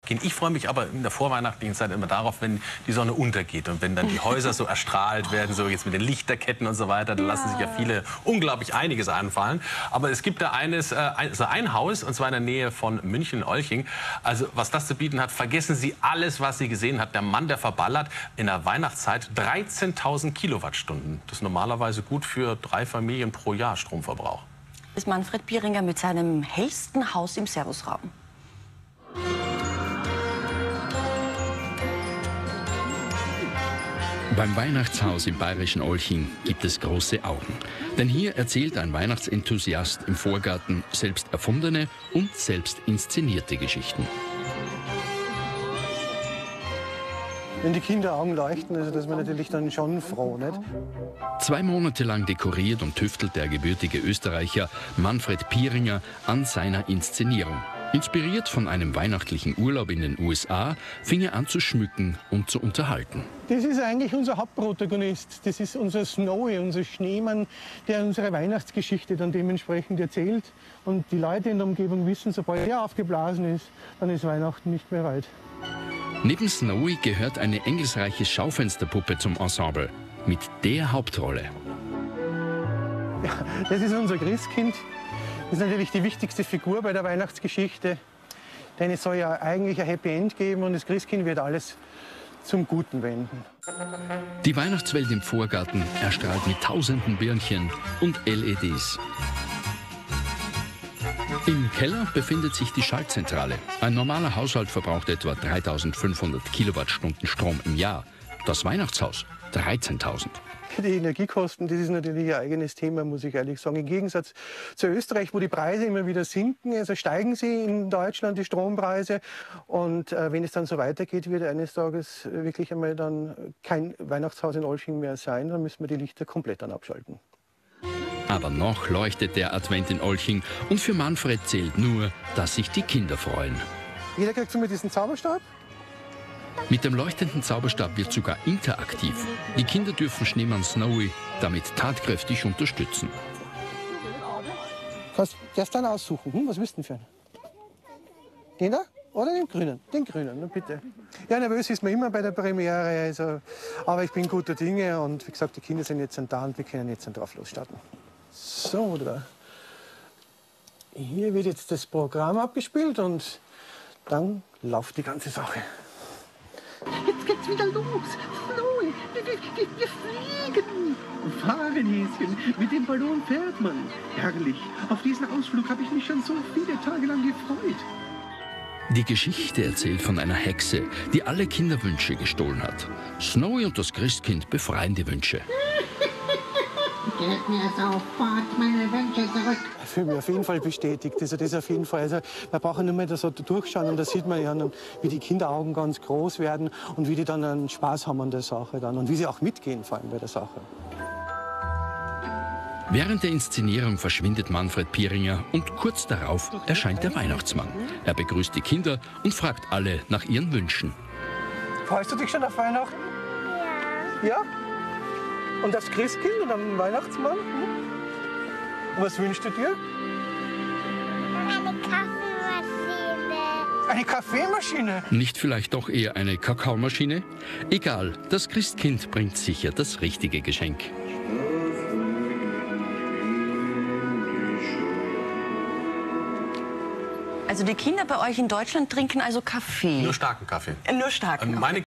gehen. Ich freue mich aber in der vorweihnachtlichen Zeit immer darauf, wenn die Sonne untergeht und wenn dann die Häuser so erstrahlt werden, so jetzt mit den Lichterketten und so weiter. Da lassen sich ja viele unglaublich einiges einfallen. Aber es gibt da ein Haus, und zwar in der Nähe von München-Olching. Also was das zu bieten hat, vergessen Sie alles, was Sie gesehen haben. Der Mann, der verballert in der Weihnachtszeit 13.000 Kilowattstunden. Das ist normalerweise gut für 3 Familien pro Jahr Stromverbrauch. Ist Manfred Pieringer mit seinem hellsten Haus im Servusraum. Beim Weihnachtshaus im bayerischen Olching gibt es große Augen. Denn hier erzählt ein Weihnachtsenthusiast im Vorgarten selbst erfundene und selbst inszenierte Geschichten. Wenn die Kinderaugen leuchten, also das ist man natürlich dann schon froh, nicht? 2 Monate lang dekoriert und tüftelt der gebürtige Österreicher Manfred Pieringer an seiner Inszenierung. Inspiriert von einem weihnachtlichen Urlaub in den USA, fing er an zu schmücken und zu unterhalten. Das ist eigentlich unser Hauptprotagonist. Das ist unser Snowy, unser Schneemann, der unsere Weihnachtsgeschichte dann dementsprechend erzählt. Und die Leute in der Umgebung wissen, sobald er aufgeblasen ist, dann ist Weihnachten nicht mehr weit. Neben Snowy gehört eine engelsreiche Schaufensterpuppe zum Ensemble. Mit der Hauptrolle. Ja, das ist unser Christkind. Das ist natürlich die wichtigste Figur bei der Weihnachtsgeschichte. Denn es soll ja eigentlich ein Happy End geben und das Christkind wird alles zum Guten wenden. Die Weihnachtswelt im Vorgarten erstrahlt mit tausenden Birnchen und LEDs. Im Keller befindet sich die Schaltzentrale. Ein normaler Haushalt verbraucht etwa 3.500 Kilowattstunden Strom im Jahr. Das Weihnachtshaus 13.000. Die Energiekosten, das ist natürlich ein eigenes Thema, muss ich ehrlich sagen. Im Gegensatz zu Österreich, wo die Preise immer wieder sinken, also steigen sie in Deutschland, die Strompreise. Und wenn es dann so weitergeht, wird eines Tages wirklich einmal dann kein Weihnachtshaus in Olching mehr sein. Dann müssen wir die Lichter komplett dann abschalten. Aber noch leuchtet der Advent in Olching und für Manfred zählt nur, dass sich die Kinder freuen. Jeder kriegt so mit diesen Zauberstab. Mit dem leuchtenden Zauberstab wird sogar interaktiv. Die Kinder dürfen Schneemann Snowy damit tatkräftig unterstützen. Kannst erst dann aussuchen. Was willst du denn für einen? Den da oder den grünen? Den grünen, na bitte. Ja, nervös ist man immer bei der Premiere, also, aber ich bin guter Dinge und wie gesagt, die Kinder sind jetzt da und wir können jetzt drauf losstarten. So, da. Hier wird jetzt das Programm abgespielt und dann läuft die ganze Sache. Jetzt geht's wieder los. Snowy, wir fliegen. Fahren, Häschen. Mit dem Ballon fährt man. Herrlich. Auf diesen Ausflug habe ich mich schon so viele Tage lang gefreut. Die Geschichte erzählt von einer Hexe, die alle Kinderwünsche gestohlen hat. Snowy und das Christkind befreien die Wünsche. Gebt mir sofort meine Wünsche zurück. Ich fühle mich auf jeden Fall bestätigt. Also das auf jeden Fall. Also wir brauchen nur mehr da so durchschauen und da sieht man ja, dann, wie die Kinderaugen ganz groß werden und wie die dann einen Spaß haben an der Sache dann und wie sie auch mitgehen vor allem bei der Sache. Während der Inszenierung verschwindet Manfred Pieringer und kurz darauf erscheint der Weihnachtsmann. Er begrüßt die Kinder und fragt alle nach ihren Wünschen. Freust du dich schon auf Weihnachten? Ja. Ja? Und aufs Christkind und am Weihnachtsmann? Und was wünschst du dir? Eine Kaffeemaschine. Eine Kaffeemaschine? Nicht vielleicht doch eher eine Kakaomaschine? Egal, das Christkind bringt sicher das richtige Geschenk. Also die Kinder bei euch in Deutschland trinken also Kaffee? Nur starken Kaffee. Nur starken. Meine